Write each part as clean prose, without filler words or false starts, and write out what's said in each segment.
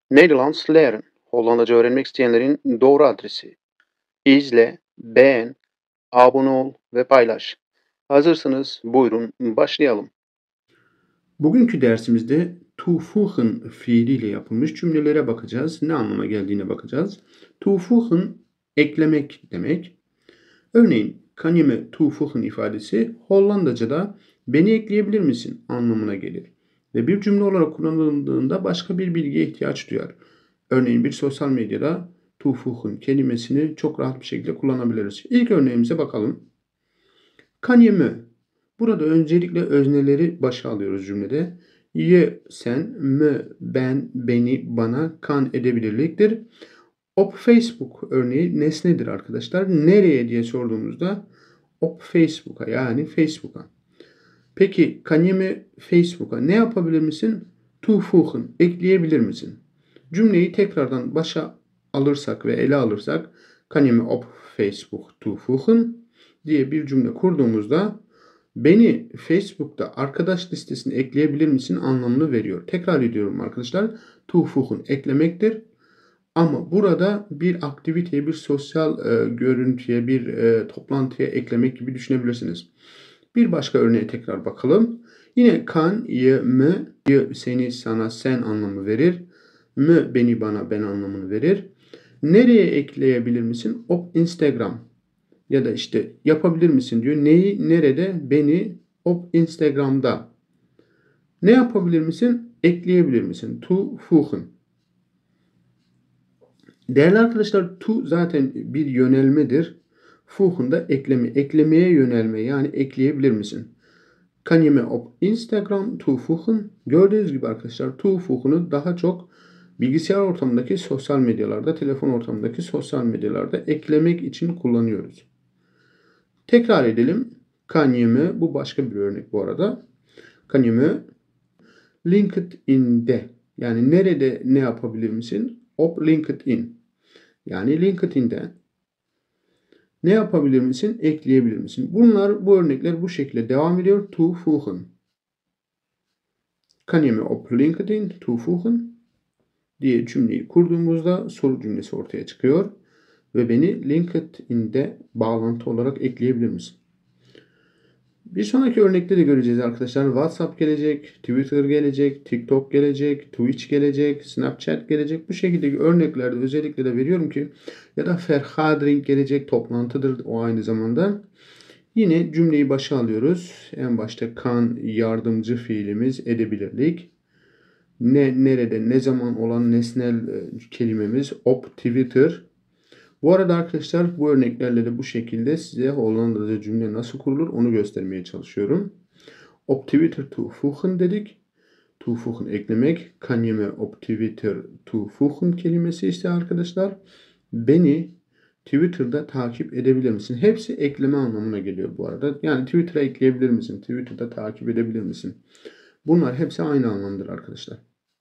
Nederlands leren. Hollandaca öğrenmek isteyenlerin doğru adresi. İzle, beğen, abone ol ve paylaş. Hazırsanız buyurun başlayalım. Bugünkü dersimizde toevoegen fiiliyle yapılmış cümlelere bakacağız. Ne anlama geldiğine bakacağız. Toevoegen eklemek demek. Örneğin kan je me toevoegen ifadesi Hollandaca'da beni ekleyebilir misin anlamına gelir. Ve bir cümle olarak kullanıldığında başka bir bilgiye ihtiyaç duyar. Örneğin bir sosyal medyada toevoegen kelimesini çok rahat bir şekilde kullanabiliriz. İlk örneğimize bakalım. Kan je me. Burada öncelikle özneleri başa alıyoruz cümlede. Je, sen, me, ben, beni, bana, kan edebilirliktir. Op Facebook örneği nesnedir arkadaşlar. Nereye diye sorduğumuzda op Facebook'a yani Facebook'a. Peki kan je me Facebook'a ne yapabilir misin? Toevoegen ekleyebilir misin? Cümleyi tekrardan başa alırsak ve ele alırsak kan je me op Facebook toevoegen diye bir cümle kurduğumuzda beni Facebook'ta arkadaş listesine ekleyebilir misin anlamını veriyor. Tekrar ediyorum arkadaşlar. Toevoegen eklemektir. Ama burada bir aktiviteye, bir sosyal görüntüye, bir toplantıya eklemek gibi düşünebilirsiniz. Bir başka örneğe tekrar bakalım. Yine kan, je, me, je seni, sana, sen anlamı verir. Me beni, bana, ben anlamını verir. Nereye ekleyebilir misin? Op Instagram. Ya da işte yapabilir misin diyor. Neyi, nerede? Beni, op Instagram'da. Ne yapabilir misin? Ekleyebilir misin? Toevoegen. Değerli arkadaşlar, to zaten bir yönelmedir. Voegen da ekleme, eklemeye yönelme yani ekleyebilir misin? Kan je me op Instagram toevoegen? Gördüğünüz gibi arkadaşlar toevoegen'ı daha çok bilgisayar ortamındaki sosyal medyalarda, telefon ortamındaki sosyal medyalarda eklemek için kullanıyoruz. Tekrar edelim. Kan je me, bu başka bir örnek bu arada. Kan je me LinkedIn'de yani nerede ne yapabilir misin? Op LinkedIn. Yani LinkedIn'de ne yapabilir misin? Ekleyebilir misin? Bu örnekler bu şekilde devam ediyor. Toevoegen. Kan je me op LinkedIn toevoegen diye cümleyi kurduğumuzda soru cümlesi ortaya çıkıyor. Ve beni LinkedIn'de bağlantı olarak ekleyebilir misin? Bir sonraki örnekte de göreceğiz arkadaşlar. WhatsApp gelecek, Twitter gelecek, TikTok gelecek, Twitch gelecek, Snapchat gelecek. Bu şekilde örneklerde özellikle de veriyorum ki ya da vergadering gelecek, toplantıdır o aynı zamanda. Yine cümleyi başa alıyoruz. En başta kan yardımcı fiilimiz edebilirlik. Nerede, ne zaman olan nesnel kelimemiz op Twitter. Bu arada arkadaşlar bu örneklerle de bu şekilde size Hollandaca cümle nasıl kurulur onu göstermeye çalışıyorum. Op Twitter toevoegen dedik. Toevoegen eklemek. Kan je me op Twitter toevoegen kelimesi ise arkadaşlar beni Twitter'da takip edebilir misin? Hepsi ekleme anlamına geliyor bu arada. Yani Twitter'a ekleyebilir misin? Twitter'da takip edebilir misin? Bunlar hepsi aynı anlamdır arkadaşlar.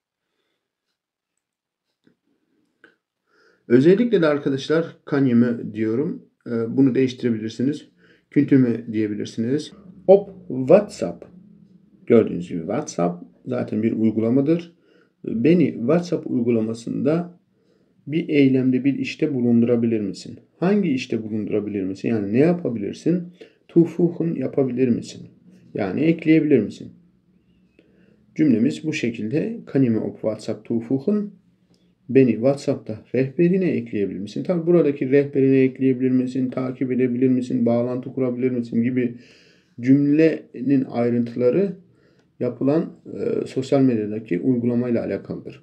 Özellikle de arkadaşlar kan je me diyorum. Bunu değiştirebilirsiniz. Kunt u me diyebilirsiniz. Op WhatsApp. Gördüğünüz gibi WhatsApp zaten bir uygulamadır. Beni WhatsApp uygulamasında bir eylemde, bir işte bulundurabilir misin? Hangi işte bulundurabilir misin? Yani ne yapabilirsin? Toevoegen yapabilir misin? Yani ekleyebilir misin? Cümlemiz bu şekilde. Kan je me op WhatsApp toevoegen? Beni WhatsApp'ta rehberine ekleyebilir misin? Tabi buradaki rehberine ekleyebilir misin? Takip edebilir misin? Bağlantı kurabilir misin? Gibi cümlenin ayrıntıları yapılan sosyal medyadaki uygulamayla alakalıdır.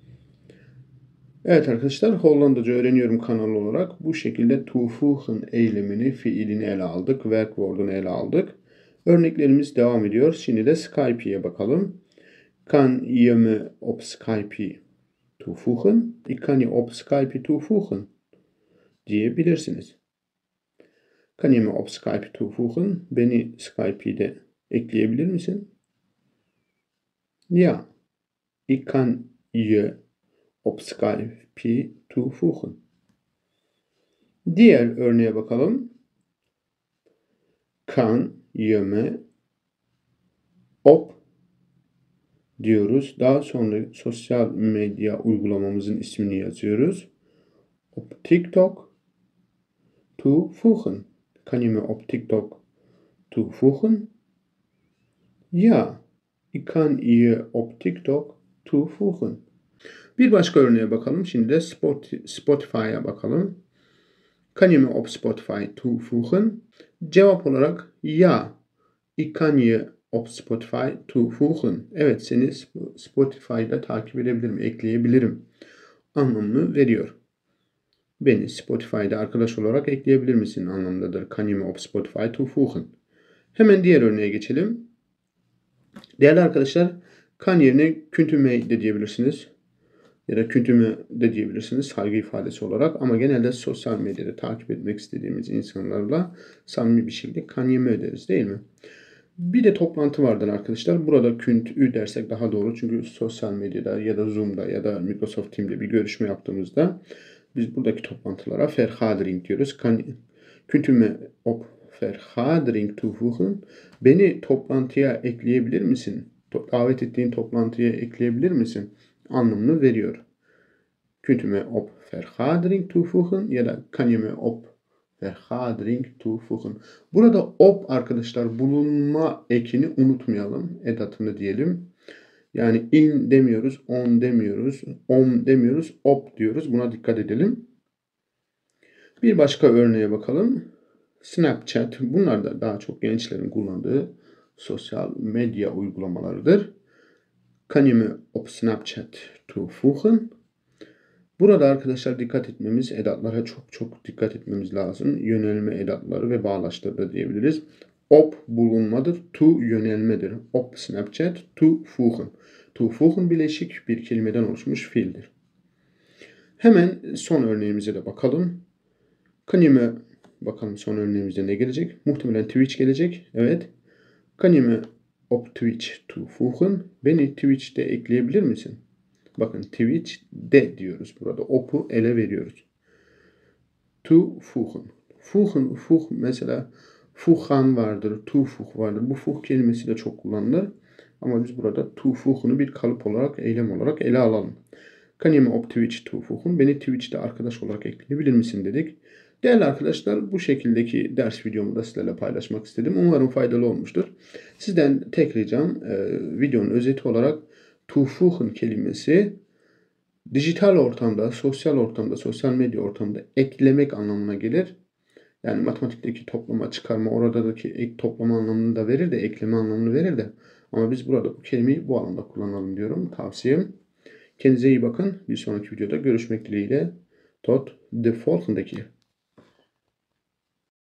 Evet arkadaşlar, Hollandaca öğreniyorum kanalı olarak bu şekilde toevoegen eylemini, fiilini ele aldık. Werkwoord'unu ele aldık. Örneklerimiz devam ediyor. Şimdi de Skype'ye bakalım. Kan je me op Skype toevoegen? Ik kan je op Skype toevoegen diyebilirsiniz. Kan je me op Skype toevoegen? Beni Skype'de ekleyebilir misin? Ja, ik kan je op Skype toevoegen. Diğer örneğe bakalım. Kan je me op diyoruz. Daha sonra sosyal medya uygulamamızın ismini yazıyoruz. Op TikTok toevoegen. Kan je me op TikTok toevoegen? Ja, ik kan je op TikTok toevoegen. Bir başka örneğe bakalım. Şimdi de Spotify'a bakalım. Kan je me op Spotify toevoegen? Cevap olarak ja, ik kan je op Spotify toevoegen. Evet, seni Spotify'da takip edebilirim, ekleyebilirim anlamını veriyor. Beni Spotify'da arkadaş olarak ekleyebilir misin anlamındadır. Kan je me op Spotify toevoegen? Hemen diğer örneğe geçelim. Değerli arkadaşlar, kan yerine küntüme de diyebilirsiniz. Ya da küntüme de diyebilirsiniz saygı ifadesi olarak. Ama genelde sosyal medyada takip etmek istediğimiz insanlarla samimi bir şekilde kan yeme öderiz, değil mi? Bir de toplantı vardır arkadaşlar. Burada küntü dersek daha doğru. Çünkü sosyal medyada ya da Zoom'da ya da Microsoft Team'de bir görüşme yaptığımızda biz buradaki toplantılara vergadering diyoruz. Küntüme op vergadering toevoegen. Beni toplantıya ekleyebilir misin? Davet ettiğin toplantıya ekleyebilir misin? Anlamını veriyor. Kunt u me op vergadering toevoegen ya da kan je me op vergadering toevoegen. Burada op arkadaşlar bulunma ekini unutmayalım. Edatını diyelim. Yani in demiyoruz, on demiyoruz, om demiyoruz, op diyoruz. Buna dikkat edelim. Bir başka örneğe bakalım. Snapchat. Bunlar da daha çok gençlerin kullandığı sosyal medya uygulamalarıdır. Kan je me op Snapchat toevoegen? Burada arkadaşlar dikkat etmemiz, edatlara çok dikkat etmemiz lazım. Yönelme edatları ve bağlaçları da diyebiliriz. Op bulunmadır, to yönelmedir. Op Snapchat, toevoegen. Toevoegen bileşik bir kelimeden oluşmuş fiildir. Hemen son örneğimize de bakalım. Kan je me, bakalım son örneğimizde ne gelecek? Muhtemelen Twitch gelecek. Evet. Kan je me op Twitch toevoegen? Beni Twitch'te ekleyebilir misin? Bakın Twitch'de diyoruz burada. Op'u ele veriyoruz. Toevoegen. Voeg mesela voegen vardır, toevoeg vardır. Bu voeg kelimesi de çok kullanılır. Ama biz burada toevoegen'ı bir kalıp olarak, eylem olarak ele alalım. Kan je me op Twitch toevoegen? Beni Twitch'te arkadaş olarak ekleyebilir misin dedik. Değerli arkadaşlar, bu şekildeki ders videomu da sizlerle paylaşmak istedim. Umarım faydalı olmuştur. Sizden tek ricam videonun özeti olarak toevoegen kelimesi dijital ortamda, sosyal medya ortamında eklemek anlamına gelir. Yani matematikteki toplama, çıkarma, oradaki ek toplama anlamını da verir de, ekleme anlamını verir de. Ama biz burada bu kelimeyi bu alanda kullanalım diyorum. Tavsiyem. Kendinize iyi bakın. Bir sonraki videoda görüşmek dileğiyle. Tot de volgende keer.